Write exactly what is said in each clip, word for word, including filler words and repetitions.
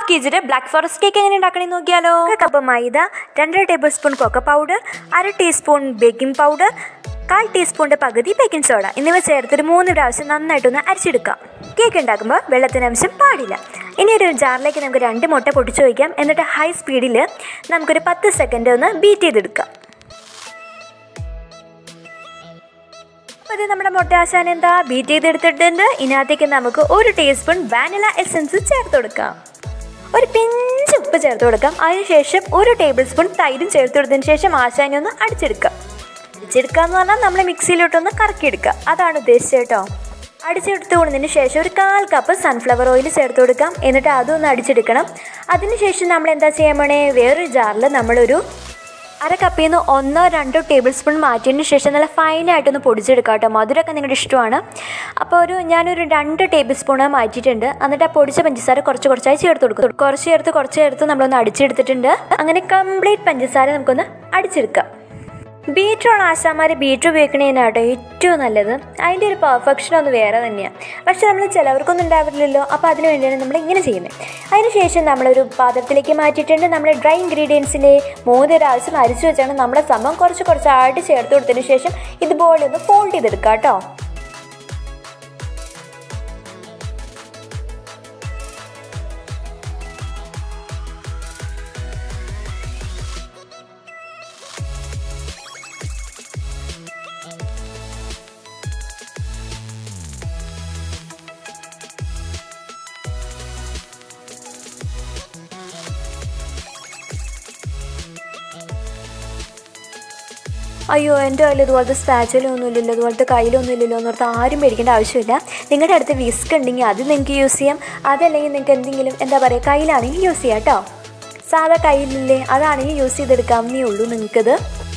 Half K ജിയുടെ black forest cake എങ്ങനെ ഉണ്ടാക്കണമെന്ന് നോക്കിയാലോ. ഒരു കപ്പ് മൈദ, രണ്ടര ടേബിൾ സ്പൂൺ കൊക്കോ പൗഡർ, അര ടീസ്പൂൺ ബേക്കിംഗ് പൗഡർ, കാൽ ടീസ്പൂണിൻ്റെ പകുതി ബേക്കിംഗ് സോഡ എന്നിവ ചേർത്തൊരു മൂന്ന് പ്രാവശ്യം നന്നായിട്ടൊന്ന് അരിച്ചെടുക്കാം. കേക്ക് ഉണ്ടാക്കുമ്പോൾ വെള്ളത്തിന് അംശം പാടില്ല. ഇനി ഒരു ജാറിലേക്ക് നമുക്ക് രണ്ട് മുട്ട പൊട്ടിച്ച് വയ്ക്കാം. എന്നിട്ട് ഹൈ സ്പീഡിൽ നമുക്കൊരു പത്ത് സെക്കൻഡ് ഒന്ന് ബീറ്റ് ചെയ്തെടുക്കാം. അപ്പോൾ ഇത് നമ്മുടെ മുട്ട ആശാൻ എന്താ ബീറ്റ് ചെയ്തെടുത്തിട്ടുണ്ട്. ഇതിനകത്തേക്ക് നമുക്ക് ഒരു ടീസ്പൂൺ വാനില എസൻസ് ചേർത്ത് കൊടുക്കാം. ഒരു പിഞ്ച് ഉപ്പ് ചേർത്ത് കൊടുക്കാം. അതിനുശേഷം ഒരു ടേബിൾ സ്പൂൺ തൈരും ചേർത്ത് കൊടുത്തതിന് ശേഷം ആശാനെ ഒന്ന് അടിച്ചെടുക്കാം. അടിച്ചെടുക്കുക എന്ന് പറഞ്ഞാൽ നമ്മൾ മിക്സിയിലോട്ടൊന്ന് കറക്കിയെടുക്കുക, അതാണ് ഉദ്ദേശിച്ചത് കേട്ടോ. അടിച്ചെടുത്ത് കൊടുത്തതിന് ശേഷം ഒരു കാൽ കപ്പ് സൺഫ്ലവർ ഓയിൽ ചേർത്ത് കൊടുക്കാം. എന്നിട്ട് അതൊന്ന് അടിച്ചെടുക്കണം. അതിനുശേഷം നമ്മൾ എന്താ ചെയ്യാൻ പോണേ, വേറൊരു ജാറിൽ നമ്മളൊരു അര കപ്പിൽ നിന്ന് ഒന്നോ രണ്ടോ ടേബിൾ സ്പൂൺ മാറ്റിയതിന് ശേഷം നല്ല ഫൈനായിട്ടൊന്ന് പൊടിച്ചെടുക്കാം കേട്ടോ. മധുരമൊക്കെ നിങ്ങളുടെ ഇഷ്ടമാണ്. അപ്പോൾ ഒരു ഞാനൊരു രണ്ട് ടേബിൾ സ്പൂണ് മാറ്റിയിട്ടുണ്ട്. എന്നിട്ട് ആ പൊടിച്ച പഞ്ചസാര കുറച്ച് കുറച്ചായി ചേർത്ത് കൊടുക്കും. കുറച്ച് ചേർത്ത് കുറച്ച് ചേർത്ത് നമ്മളൊന്ന് അടിച്ചെടുത്തിട്ടുണ്ട്. അങ്ങനെ കംപ്ലീറ്റ് പഞ്ചസാര നമുക്കൊന്ന് അടിച്ചെടുക്കാം. ബീറ്ററുള്ള ആശാന്മാർ ബീറ്റർ ഉപയോഗിക്കണേനാട്ടോ ഏറ്റവും നല്ലത്. അതിൻ്റെ ഒരു പെർഫെക്ഷൻ ഒന്ന് വേറെ തന്നെയാണ്. പക്ഷെ നമ്മൾ ചിലവർക്കൊന്നും ഉണ്ടാവില്ലല്ലോ. അപ്പോൾ അതിന് വേണ്ടിയാണ് നമ്മൾ ഇങ്ങനെ ചെയ്യുന്നത്. അതിനുശേഷം നമ്മളൊരു പാത്രത്തിലേക്ക് മാറ്റിയിട്ടുണ്ട്. നമ്മൾ ഡ്രൈ ഇൻഗ്രീഡിയൻസിൻ്റെ മൂന്ന് പ്രാവശ്യം അരിച്ചു വെച്ചാണ് നമ്മുടെ സംഭവം കുറച്ച് കുറച്ചായിട്ട് ചേർത്ത് കൊടുത്തതിന് ശേഷം ഇതുപോലെ ഒന്ന് ഫോൾഡ് ചെയ്തെടുക്കാം കേട്ടോ. അയ്യോ എൻ്റെ കയ്യിൽ ഇതുപോലത്തെ സ്പാച്ചുലൊന്നും ഇല്ലല്ലോ, ഇതുപോലത്തെ കയ്യിലൊന്നും ഇല്ലല്ലോ എന്നോർത്ത് ആരും പേടിക്കേണ്ട ആവശ്യമില്ല. നിങ്ങളുടെ അടുത്ത് വിസ്ക് ഉണ്ടെങ്കിൽ അത് നിങ്ങൾക്ക് യൂസ് ചെയ്യാം. അതല്ലെങ്കിൽ നിങ്ങൾക്ക് എന്തെങ്കിലും എന്താ പറയുക കയ്യിലാണെങ്കിൽ യൂസ് ചെയ്യാം കേട്ടോ. സാധാ കയ്യിലില്ലേ അതാണെങ്കിൽ യൂസ് ചെയ്തെടുക്കാവുന്നേ ഉള്ളൂ നിങ്ങൾക്കത്.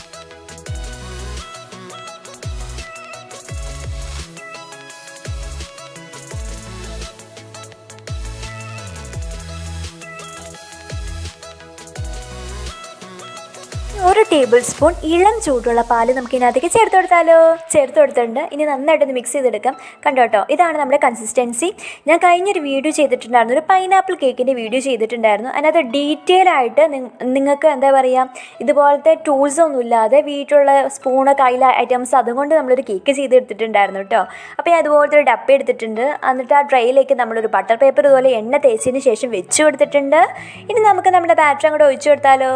ഒരു ടേബിൾ സ്പൂൺ ഇളം ചൂടുള്ള പാല് നമുക്ക് ഇതിനകത്തേക്ക് ചേർത്ത് കൊടുത്താലോ. ചേർത്ത് കൊടുത്തിട്ടുണ്ട്. ഇനി നന്നായിട്ടൊന്ന് മിക്സ് ചെയ്തെടുക്കാം. കണ്ടോ കേട്ടോ, ഇതാണ് നമ്മുടെ കൺസിസ്റ്റൻസി. ഞാൻ കഴിഞ്ഞൊരു വീഡിയോ ചെയ്തിട്ടുണ്ടായിരുന്നു, ഒരു പൈനാപ്പിൾ കേക്കിൻ്റെ വീഡിയോ ചെയ്തിട്ടുണ്ടായിരുന്നു. അതിനകത്ത് ഡീറ്റെയിൽ ആയിട്ട് നിങ്ങൾക്ക് എന്താ പറയുക ഇതുപോലത്തെ ടൂൾസ് ഒന്നും ഇല്ലാതെ വീട്ടിലുള്ള സ്പൂണ് കയ്യിൽ ഐറ്റംസ് അതുകൊണ്ട് നമ്മളൊരു കേക്ക് ചെയ്തെടുത്തിട്ടുണ്ടായിരുന്നു കേട്ടോ. അപ്പോൾ ഞാൻ അതുപോലത്തെ ഒരു ഡപ്പ എടുത്തിട്ടുണ്ട്. എന്നിട്ട് ആ ട്രേയിലേക്ക് നമ്മളൊരു ബട്ടർ പേപ്പർ ഇതുപോലെ എണ്ണ തേച്ചതിന് ശേഷം വെച്ച് കൊടുത്തിട്ടുണ്ട്. ഇനി നമുക്ക് നമ്മുടെ ബാറ്റർ അങ്ങോട്ട് ഒഴിച്ചു കൊടുത്താലോ.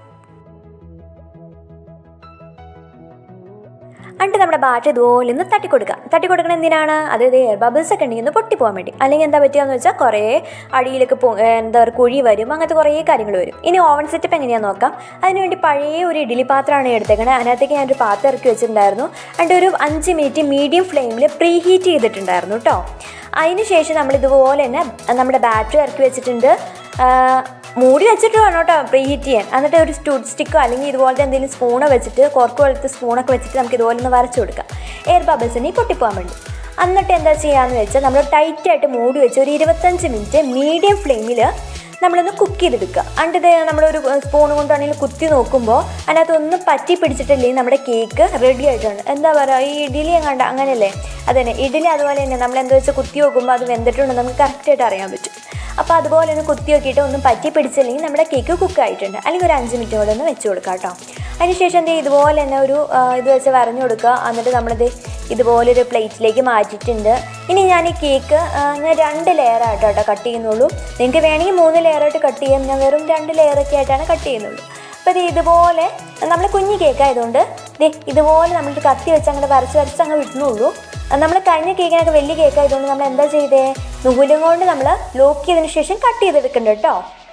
എന്നിട്ട് നമ്മുടെ ബാറ്റർ ഇതുപോലെ ഒന്ന് തട്ടി കൊടുക്കുക. തട്ടി കൊടുക്കണം എന്തിനാണ്, അതായത് എയർ ബബിൾസ് ഒക്കെ ഉണ്ടെങ്കിൽ ഒന്ന് പൊട്ടിപ്പോകാൻ വേണ്ടി. അല്ലെങ്കിൽ എന്താ പറ്റുകയെന്ന് വെച്ചാൽ കുറേ അടിയിലേക്ക് പോ എന്താ പറയുക കുഴി വരും, അങ്ങനത്തെ കുറേ കാര്യങ്ങൾ വരും. ഇനി ഓവൻ സെറ്റപ്പ് എങ്ങനെയാണെന്ന് നോക്കാം. അതിനുവേണ്ടി പഴയ ഒരു ഇഡ്ഡലി പാത്രമാണ് എടുത്തേക്കണത്. അതിനകത്തേക്ക് ഞാനൊരു പാത്രം ഇറക്കി വെച്ചിട്ടുണ്ടായിരുന്നു. എന്നിട്ട് ഒരു അഞ്ച് മിനിറ്റ് മീഡിയം ഫ്ലെയിമിൽ പ്രീ ഹീറ്റ് ചെയ്തിട്ടുണ്ടായിരുന്നു കേട്ടോ. അതിന് ശേഷം നമ്മൾ ഇതുപോലെ തന്നെ നമ്മുടെ ബാറ്ററി ഇറക്കി വെച്ചിട്ടുണ്ട്. മൂടി വെച്ചിട്ട് വേണം കേട്ടോ പ്രീ ഹീറ്റ് ചെയ്യാൻ. എന്നിട്ട് ഒരു ടൂത്ത് സ്റ്റിക്കോ അല്ലെങ്കിൽ ഇതുപോലത്തെ എന്തെങ്കിലും സ്പൂണോ വെച്ചിട്ട് കോർക്ക് പോലത്തെ സ്പൂണൊക്കെ വെച്ചിട്ട് നമുക്ക് ഇതുപോലെ ഒന്ന് വരച്ച് കൊടുക്കാം, എയർ ബബിൾസിന് പൊട്ടിപ്പോകാൻ വേണ്ടി. എന്നിട്ട് എന്താ ചെയ്യാമെന്ന് വെച്ചാൽ നമ്മൾ ടൈറ്റായിട്ട് മൂടി വെച്ച് ഒരു ഇരുപത്തഞ്ച് മിനിറ്റ് മീഡിയം ഫ്ലെയിമിൽ നമ്മളൊന്ന് കുക്ക് ചെയ്തെടുക്കുക. എന്നിട്ട് നമ്മളൊരു സ്പൂൺ കൊണ്ടാണെങ്കിൽ കുത്തി നോക്കുമ്പോൾ അതിനകത്തൊന്നും പറ്റി പിടിച്ചിട്ടില്ലെങ്കിൽ നമ്മുടെ കേക്ക് റെഡി ആയിട്ടുണ്ട്. എന്താ പറയുക ഈ ഇഡ്ഡലി എങ്ങാണ്ട് അങ്ങനെയല്ലേ, അതന്നെ ഇഡ്ഡലി അതുപോലെ തന്നെ നമ്മൾ എന്താ വെച്ചാൽ കുത്തി നോക്കുമ്പോൾ അത് വെന്തിട്ടുണ്ടെന്ന് നമുക്ക് കറക്റ്റായിട്ട് അറിയാൻ പറ്റും. അപ്പോൾ അതുപോലെ ഒന്ന് കുത്തി നോക്കിയിട്ട് ഒന്നും പറ്റി പിടിച്ചില്ലെങ്കിൽ നമ്മുടെ കേക്ക് കുക്കായിട്ടുണ്ട്. അല്ലെങ്കിൽ ഒരു അഞ്ച് മിനിറ്റ് കൂടെ ഒന്ന് വെച്ച് കൊടുക്കാം കേട്ടോ. അതിനുശേഷം എന്ത് ഇതുപോലെ തന്നെ ഒരു ഇത് വെച്ച് വരഞ്ഞു കൊടുക്കുക. എന്നിട്ട് നമ്മളിത് ഇതുപോലൊരു പ്ലേറ്റിലേക്ക് മാറ്റിയിട്ടുണ്ട്. ഇനി ഞാൻ ഈ കേക്ക് ഞാൻ രണ്ട് ലെയറായിട്ടോ കേട്ടോ കട്ട് ചെയ്യുന്നുള്ളൂ. നിങ്ങൾക്ക് വേണമെങ്കിൽ മൂന്ന് ലെയറായിട്ട് കട്ട് ചെയ്യാം. ഞാൻ വെറും രണ്ട് ലെയറൊക്കെ ആയിട്ടാണ് കട്ട് ചെയ്യുന്നുള്ളൂ. അപ്പോൾ ഇത് ഇതുപോലെ നമ്മൾ കുഞ്ഞ് കേക്കായതുകൊണ്ട് ഇത് ഇതുപോലെ നമ്മളൊരു കത്തി വെച്ച് അങ്ങോട്ട് വരച്ച് വരച്ച് അങ്ങ് വിട്ടുന്നുള്ളൂ. നമ്മൾ കഴിഞ്ഞ കേക്കിനൊക്കെ വലിയ കേക്കായതുകൊണ്ട് നമ്മൾ എന്താ ചെയ്തേ, നൂലും കൊണ്ട് നമ്മൾ ലോക്ക് ചെയ്തതിന് ശേഷം കട്ട് ചെയ്തെടുക്കുന്നുണ്ട് കേട്ടോ.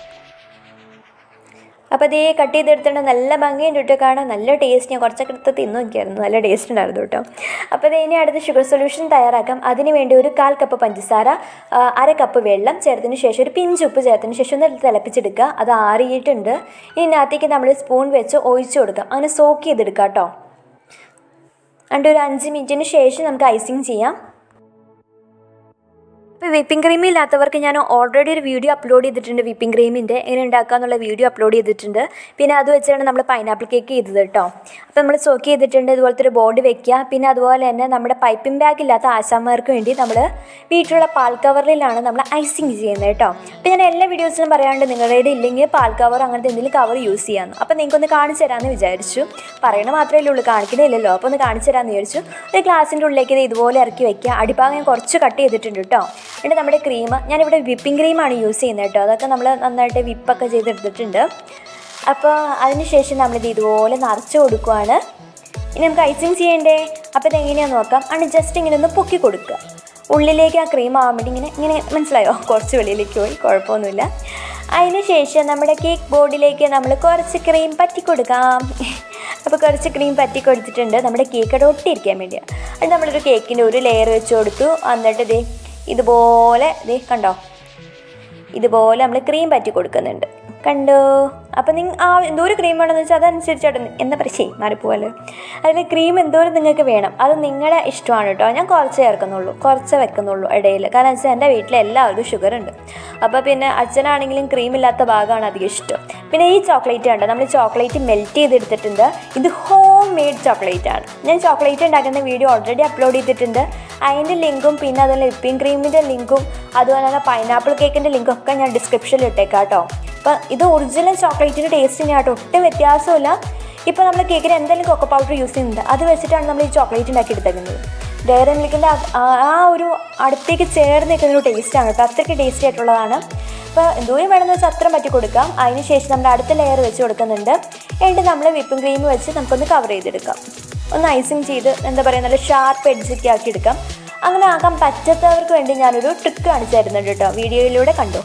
അപ്പോൾ അതേ കട്ട് ചെയ്തെടുത്തിട്ട് നല്ല ഭംഗിയുണ്ട് കേട്ടോ കാണാൻ. നല്ല ടേസ്റ്റ്, ഞാൻ കുറച്ചൊക്കെ എടുത്ത് തിന്നു നോക്കിയായിരുന്നു, നല്ല ടേസ്റ്റ് ഉണ്ടായിരുന്നു കേട്ടോ. അപ്പോൾ അത് ഇനി അടുത്ത് ഷുഗർ സൊല്യൂഷൻ തയ്യാറാക്കാം. അതിന് വേണ്ടി ഒരു കാൽ കപ്പ് പഞ്ചസാര, അര കപ്പ് വെള്ളം ചേർത്തതിന് ശേഷം ഒരു പിഞ്ച് ഉപ്പ് ചേർത്തതിന് ശേഷം ഒന്ന് തിളപ്പിച്ചെടുക്കുക. അത് ആറിയിട്ടുണ്ട്. ഇതിനകത്തേക്ക് നമ്മൾ സ്പൂൺ വെച്ച് ഒഴിച്ചു കൊടുക്കാം. അങ്ങനെ സോക്ക് ചെയ്തെടുക്കാം കേട്ടോ. എന്നിട്ട് ഒരു അഞ്ച് മിനിറ്റിന് ശേഷം നമുക്ക് ഐസിങ് ചെയ്യാം. അപ്പോൾ വിപ്പിംഗ് ക്രീം ഇല്ലാത്തവർക്ക് ഞാൻ ഓൾറെഡി ഒരു വീഡിയോ അപ്ലോഡ് ചെയ്തിട്ടുണ്ട് വിപ്പിംഗ് ക്രീമിൻ്റെ എങ്ങനെ ഉണ്ടാക്കുക എന്നുള്ള വീഡിയോ അപ്ലോഡ് ചെയ്തിട്ടുണ്ട്. പിന്നെ അത് വെച്ചാണ് നമ്മൾ പൈനാപ്പിൾ കേക്ക് ചെയ്തത് കേട്ടോ. അപ്പോൾ നമ്മൾ സോക്ക് ചെയ്തിട്ടുണ്ട്. ഇതുപോലത്തെ ഒരു ബോർഡ് വെക്കുക. പിന്നെ അതുപോലെ തന്നെ നമ്മുടെ പൈപ്പിംഗ് ബാഗ് ഇല്ലാത്ത ആശാന്മാർക്ക് വേണ്ടി നമ്മൾ വീട്ടിലുള്ള പാൽ കവറിലാണ് നമ്മൾ ഐസിങ് ചെയ്യുന്നത് കേട്ടോ. അപ്പോൾ ഞാൻ എല്ലാ വീഡിയോസിലും പറയാണ്ട് നിങ്ങളുടെ ഇല്ലെങ്കിൽ പാൽ കവർ അങ്ങനത്തെ എന്തെങ്കിലും കവർ യൂസ് ചെയ്യാമെന്ന്. അപ്പോൾ നിങ്ങൾക്കൊന്ന് കാണിച്ചു തരാമെന്ന് വിചാരിച്ചു. പറയണ മാത്രമേ ഉള്ളൂ, കാണിക്കണില്ലല്ലോ. അപ്പോൾ ഒന്ന് കാണിച്ചു തരാമെന്ന് വിചാരിച്ചു. ഒരു ഗ്ലാസിൻ്റെ ഉള്ളിലേക്ക് ഇതുപോലെ ഇറക്കി വയ്ക്കുക. അടിഭാഗം ഞാൻ കുറച്ച് കട്ട് ചെയ്തിട്ടുണ്ട് കേട്ടോ. എന്നിട്ട് നമ്മുടെ ക്രീം, ഞാനിവിടെ വിപ്പിംഗ് ക്രീമാണ് യൂസ് ചെയ്യുന്നത് കേട്ടോ. അതൊക്കെ നമ്മൾ നന്നായിട്ട് വിപ്പൊക്കെ ചെയ്തെടുത്തിട്ടുണ്ട്. അപ്പോൾ അതിന് ശേഷം നമ്മളിത് ഇതുപോലെ നിറച്ച് കൊടുക്കുകയാണ്. ഇനി നമുക്ക് ഐസിങ് ചെയ്യണ്ടേ? അപ്പോൾ ഇതെങ്ങനെയാണെന്ന് നോക്കാം. ആണ് ജസ്റ്റ് ഇങ്ങനെ ഒന്ന് പൊക്കി കൊടുക്കുക. ഉള്ളിലേക്ക് ആ ക്രീം ആവാൻ വേണ്ടി ഇങ്ങനെ ഇങ്ങനെ മനസ്സിലായോ? കുറച്ച് വെളിയിലേക്ക് പോയി, കുഴപ്പമൊന്നുമില്ല. അതിന് ശേഷം നമ്മുടെ കേക്ക് ബോർഡിലേക്ക് നമ്മൾ കുറച്ച് ക്രീം പറ്റി കൊടുക്കാം. അപ്പോൾ കുറച്ച് ക്രീം പറ്റി കൊടുത്തിട്ടുണ്ട് നമ്മുടെ കേക്ക് അവിടെ ഒട്ടിയിരിക്കാൻ വേണ്ടിയാണ്. അത് നമ്മളൊരു കേക്കിൻ്റെ ഒരു ലെയർ വെച്ച് കൊടുത്തു. എന്നിട്ട് ദേ ഇതുപോലെ ദേ കണ്ടോ, ഇതുപോലെ നമ്മൾ ക്രീം പറ്റി കൊടുക്കുന്നുണ്ട്. കണ്ടോ? അപ്പോൾ നിങ്ങൾ ആ എന്തോരം ക്രീം വേണമെന്ന് വെച്ചാൽ അതനുസരിച്ചായിട്ട് എന്താ പറയുക ചെയ്യും മാറിപ്പോവല്ലോ. അതിൽ ക്രീം എന്തോരം നിങ്ങൾക്ക് വേണം അത് നിങ്ങളുടെ ഇഷ്ടമാണ് കേട്ടോ. ഞാൻ കുറച്ച് ചേർക്കുന്നുള്ളൂ, കുറച്ച് വെക്കുന്നുള്ളൂ ഇടയിൽ. കാരണം വെച്ചാൽ എൻ്റെ വീട്ടിൽ എല്ലാവർക്കും ഷുഗർ ഉണ്ട്. അപ്പോൾ പിന്നെ അച്ഛനാണെങ്കിലും ക്രീം ഇല്ലാത്ത ഭാഗമാണ് അധികം ഇഷ്ടം. പിന്നെ ഈ ചോക്ലേറ്റ് ഉണ്ട്, നമ്മൾ ചോക്ലേറ്റ് മെൽറ്റ് ചെയ്തെടുത്തിട്ടുണ്ട്. ഇത് ഹോം മെയ്ഡ് ചോക്ലേറ്റ് ആണ്. ഞാൻ ചോക്ലേറ്റ് ഉണ്ടാക്കുന്ന വീഡിയോ ഓൾറെഡി അപ്ലോഡ് ചെയ്തിട്ടുണ്ട്. അതിൻ്റെ ലിങ്കും പിന്നെ അതുപോലെ വിപ്പിംഗ് ക്രീമിൻ്റെ ലിങ്കും അതുപോലെ തന്നെ പൈനാപ്പിൾ കേക്കിൻ്റെ ലിങ്കും ഒക്കെ ഞാൻ ഡിസ്ക്രിപ്ഷനിൽ ഇട്ടേക്കാം കേട്ടോ. അപ്പം ഇത് ഒറിജിനൽ ചോക്ലേറ്റിൻ്റെ ടേസ്റ്റിന് കേട്ടോ, ഒട്ടും വ്യത്യാസമില്ല. ഇപ്പോൾ നമ്മൾ കേക്കിന് എന്തെങ്കിലും കൊക്കോ പൗഡർ യൂസ് ചെയ്യുന്നുണ്ട്, അത് വെച്ചിട്ടാണ് നമ്മൾ ഈ ചോക്ലേറ്റ് ഉണ്ടാക്കി എടുത്തേക്കുന്നത്. ഡയറി മിൽക്കിൻ്റെ ആ ഒരു അടുത്തേക്ക് ചേർന്ന് നിൽക്കുന്ന ഒരു ടേസ്റ്റാണ് കേട്ടോ, അത്രയ്ക്ക് ടേസ്റ്റി ആയിട്ടുള്ളതാണ്. അപ്പോൾ എന്തോരം വേണമെന്ന് വെച്ചാൽ അത്ര പറ്റി കൊടുക്കാം. അതിന് ശേഷം നമ്മൾ അടുത്ത ലെയർ വെച്ച് കൊടുക്കുന്നുണ്ട്. എന്നിട്ട് നമ്മൾ വിപ്പിംഗ് ക്രീം വെച്ച് നമുക്കൊന്ന് കവർ ചെയ്തെടുക്കാം. ഒന്ന് ഐസിങ് ചെയ്ത് എന്താ പറയുക നല്ല ഷാർപ്പ് എഡ്ജൊക്കെ ആക്കി എടുക്കാം. അങ്ങനെ ആക്കാൻ പറ്റാത്തവർക്ക് വേണ്ടി ഞാനൊരു ട്രിക്ക് കാണിച്ചു തരുന്നുണ്ട് കേട്ടോ, വീഡിയോയിലൂടെ കണ്ടോ.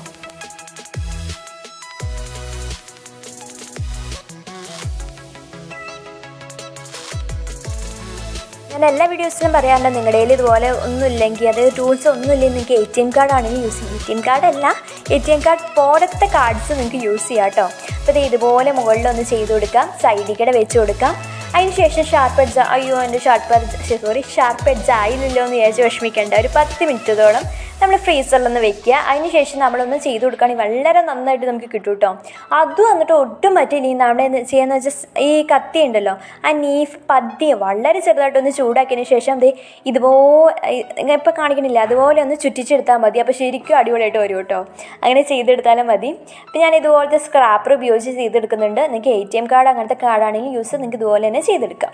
ഞാൻ എല്ലാ വീഡിയോസിലും പറയാറുണ്ട് നിങ്ങളുടെ കയ്യിൽ ഇതുപോലെ ഒന്നുമില്ലെങ്കിൽ അതായത് ടൂൾസ് ഒന്നുമില്ലെങ്കിൽ നിങ്ങൾക്ക് എ ടി എം കാർഡ് ആണെങ്കിൽ യൂസ് ചെയ്യും. എ ടി എം കാർഡല്ല, എ ടി എം കാർഡ് പോലത്തെ കാർഡ്സ് നിങ്ങൾക്ക് യൂസ് ചെയ്യാം കേട്ടോ. അപ്പോൾ ഇത് ഇതുപോലെ മുകളിലൊന്ന് ചെയ്ത് കൊടുക്കാം, സൈഡിൽ കൂടെ വെച്ച് കൊടുക്കാം. അതിന് ശേഷം ഷാർപ്പ് എഡ്ജ്, അയ്യോ എൻ്റെ sharp edge sorry sharp edge ആയില്ലല്ലോ എന്ന് വിചാരിച്ച് വിഷമിക്കേണ്ട. ഒരു പത്ത് മിനിറ്റോളം നമ്മൾ ഫ്രീസറിലൊന്ന് വെക്കുക. അതിന് ശേഷം നമ്മളൊന്ന് ചെയ്ത് കൊടുക്കുകയാണെങ്കിൽ വളരെ നന്നായിട്ട് നമുക്ക് കിട്ടും കേട്ടോ. അതും വന്നിട്ട് ഒട്ടും പറ്റില്ല. നമ്മുടെ ചെയ്യാന്ന് വെച്ചാൽ ഈ കത്തി ഉണ്ടല്ലോ, ആ നീഫ് പതിയെ വളരെ ചെറുതായിട്ടൊന്ന് ചൂടാക്കിയതിന് ശേഷം ദേ ഇതുപോലെ ഇപ്പോൾ കാണിക്കണില്ല അതുപോലെ ഒന്ന് ചുറ്റിച്ചെടുത്താൽ മതി. അപ്പോൾ ശരിക്കും അടിപൊളിയായിട്ട് വരും കേട്ടോ. അങ്ങനെ ചെയ്തെടുത്താലും മതി. അപ്പോൾ ഞാൻ ഇതുപോലത്തെ സ്ക്രാപ്പർ ഉപയോഗിച്ച് ചെയ്തെടുക്കുന്നുണ്ട്. നിങ്ങൾക്ക് എ ടി എം കാർഡ് അങ്ങനത്തെ കാർഡാണെങ്കിൽ യൂസ് നിങ്ങൾക്ക് ഇതുപോലെ തന്നെ ചെയ്തെടുക്കാം.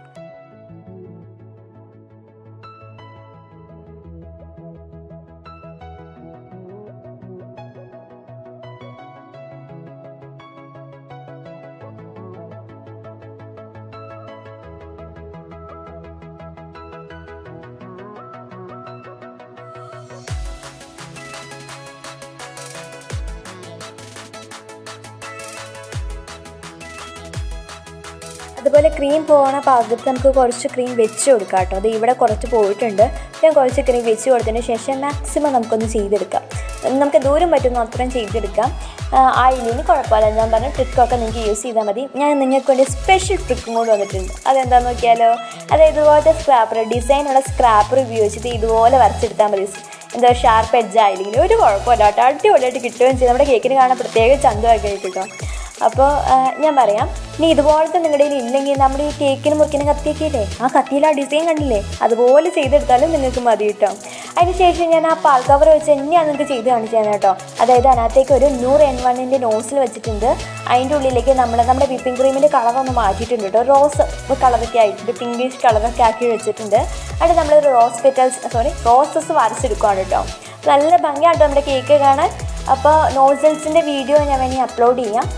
അതുപോലെ ക്രീം പോകുന്ന പാകത്ത് നമുക്ക് കുറച്ച് ക്രീം വെച്ച് കൊടുക്കാം കേട്ടോ. അത് ഇവിടെ കുറച്ച് പോയിട്ടുണ്ട്. ഞാൻ കുറച്ച് ക്രീം വെച്ച് കൊടുത്തതിന് ശേഷം മാക്സിമം നമുക്കൊന്ന് ചെയ്തെടുക്കാം. നമുക്ക് ദൂരം പറ്റുന്ന അത്രയും ചെയ്തെടുക്കാം. ആയില്ലെങ്കിൽ കുഴപ്പമില്ല. ഞാൻ പറഞ്ഞ ട്രിക്കൊക്കെ നിങ്ങൾക്ക് യൂസ് ചെയ്താൽ മതി. ഞാൻ നിങ്ങൾക്ക് വേണ്ടി സ്പെഷ്യൽ ട്രിക്കും കൂടി വന്നിട്ടുണ്ട്. അതെന്താണെന്ന് നോക്കിയാലോ. അതായത് ഇതുപോലത്തെ സ്ക്രാപ്പർ, ഡിസൈനുള്ള സ്ക്രാപ്പർ ഉപയോഗിച്ചിട്ട് ഇതുപോലെ വരച്ചെടുത്താൽ മതി. എന്താ ഷാർപ്പ് എഡ്ജ് ആയില്ലെങ്കിൽ ഒരു കുഴപ്പമില്ല കേട്ടോ, അടിപൊളിയായിട്ട് കിട്ടുകയും ചെയ്യും. നമ്മുടെ കേക്കിന് കാണാൻ പ്രത്യേക ചന്തമൊക്കെ കിട്ടും. അപ്പോൾ ഞാൻ പറയാം, ഇനി ഇതുപോലത്തെ നിങ്ങളുടെ കയ്യിൽ ഇല്ലെങ്കിൽ നമ്മുടെ ഈ കേക്കിന് മുറിക്കുന്ന കത്തിയൊക്കെ ഇല്ലേ, ആ കത്തിയിൽ ആ ഡിസൈൻ കണ്ടില്ലേ, അതുപോലെ ചെയ്തെടുത്താലും നിങ്ങൾക്ക് മതി കേട്ടോ. അതിനുശേഷം ഞാൻ ആ പാൽ കവർ വെച്ച് തന്നെയാണ് നിങ്ങൾക്ക് ചെയ്ത് കാണിച്ചു തന്നെ കേട്ടോ. അതായത് അതിനകത്തേക്ക് ഒരു നൂറ് എൻ വണ്ണിൻ്റെ നോസിൽ വെച്ചിട്ടുണ്ട്. അതിൻ്റെ ഉള്ളിലേക്ക് നമ്മൾ നമ്മുടെ വിപ്പിംഗ് ക്രീമിൻ്റെ കളറൊന്ന് മാറ്റിയിട്ടുണ്ട് കേട്ടോ. റോസ് കളറൊക്കെ ആയിട്ടുണ്ട്, പിങ്കിഷ് കളറൊക്കെ ആക്കി വെച്ചിട്ടുണ്ട്. എന്നിട്ട് നമ്മൾ റോസ് പെറ്റൽസ് സോറി റോസസ് വരച്ചെടുക്കുകയാണ് കേട്ടോ. നല്ല ഭംഗിയാട്ടോ നമ്മുടെ കേക്ക് കാണാൻ. അപ്പോൾ നോസിൽസിൻ്റെ വീഡിയോ ഞാൻ വേണമെങ്കിൽ അപ്ലോഡ് ചെയ്യാം.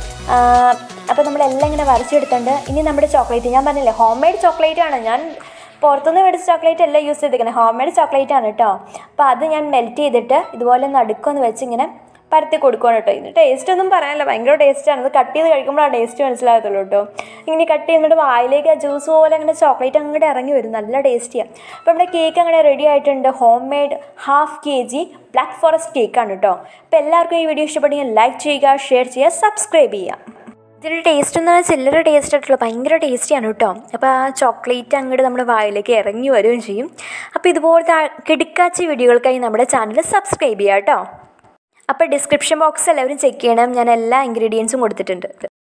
അപ്പോൾ നമ്മളെല്ലാം ഇങ്ങനെ വരച്ചെടുത്തിട്ടുണ്ട്. ഇനി നമ്മുടെ ചോക്ലേറ്റ്, ഞാൻ പറഞ്ഞില്ലേ ഹോം മെയ്ഡ് ചോക്ലേറ്റ് ആണ്. ഞാൻ പുറത്തുനിന്ന് മേടിച്ച ചോക്ലേറ്റ് അല്ല യൂസ് ചെയ്തിരിക്കുന്നത്, ഹോം മെയ്ഡ് ചോക്ലേറ്റ് ആണ് കേട്ടോ. അപ്പോൾ അത് ഞാൻ മെൽറ്റ് ചെയ്തിട്ട് ഇതുപോലെ നടുക്കൊന്ന് വെച്ച് ഇങ്ങനെ പരത്തി കൊടുക്കണം കേട്ടോ. ഇത് ടേസ്റ്റ് ഒന്നും പറയാനില്ല, ഭയങ്കര ടേസ്റ്റാണ്. അത് കട്ട് ചെയ്ത് കഴിക്കുമ്പോൾ ആ ടേസ്റ്റ് മനസ്സിലാകത്തുള്ളൂ കേട്ടോ. ഇങ്ങനെ കട്ട് ചെയ്യുന്നിട്ട് വായിലേക്ക് ആ ജ്യൂസ് പോലെ അങ്ങനെ ചോക്ലേറ്റ് അങ്ങോട്ട് ഇറങ്ങി വരും, നല്ല ടേസ്റ്റിയാണ്. അപ്പോൾ നമ്മുടെ കേക്ക് അങ്ങനെ റെഡി ആയിട്ടുണ്ട്. Homemade half K G black forest കേക്കാണ് കേട്ടോ. അപ്പോൾ എല്ലാവർക്കും ഈ വീഡിയോ ഇഷ്ടപ്പെട്ടെങ്കിൽ ലൈക്ക് ചെയ്യുക, ഷെയർ ചെയ്യുക, സബ്സ്ക്രൈബ് ചെയ്യുക. ഇതിൻ്റെ ടേസ്റ്റ് എന്ന് പറഞ്ഞാൽ ചില്ലറ ടേസ്റ്റ് ആയിട്ടുള്ള ഭയങ്കര ടേസ്റ്റിയാണ് കേട്ടോ. അപ്പോൾ ആ ചോക്ലേറ്റ് അങ്ങോട്ട് നമ്മുടെ വായിലേക്ക് ഇറങ്ങി വരികയും ചെയ്യും. അപ്പോൾ അപ്പോൾ ഇതുപോലത്തെ കിടുക്കാച്ചി വീഡിയോകൾക്കായി നമ്മുടെ ചാനൽ സബ്സ്ക്രൈബ് ചെയ്യാം കേട്ടോ. അപ്പോൾ ഡിസ്ക്രിപ്ഷൻ ബോക്സ് എല്ലാവരും ചെക്ക് ചെയ്യണം, ഞാൻ എല്ലാ ഇൻഗ്രീഡിയൻസും കൊടുത്തിട്ടുണ്ട്.